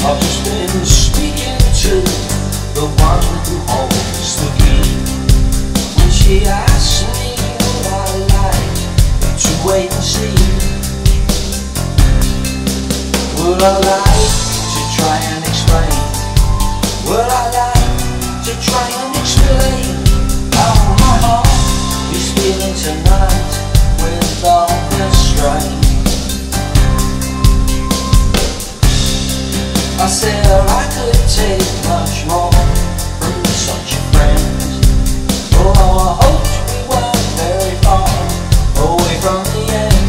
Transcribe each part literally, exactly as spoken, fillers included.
I've just been speaking to the one who holds the key. When she asked me would I like to wait and see, would I like to try and explain, would I like to try and explain how my heart is feeling tonight with all the strain. I said I could take much more from such a friend. Oh, I hoped we weren't very far away from the end.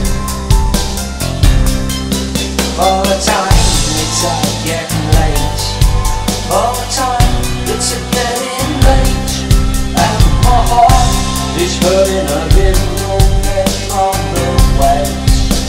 All the time it's a getting late, all the time it's a getting late, and my heart is hurting a little bit from the wait.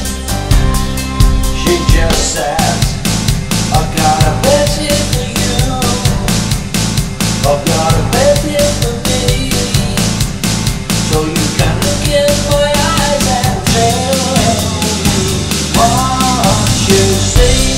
She just said, I've got a bed here for you, I've got a bed here for me, so you can look in my eyes and tell me what you see.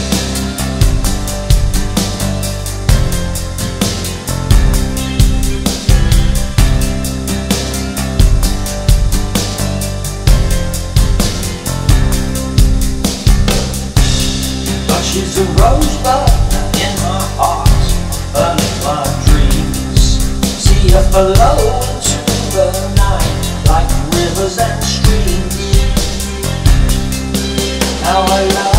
But she's a rosebud in my heart and in my dreams. See her flow into the night like rivers and streams. How I love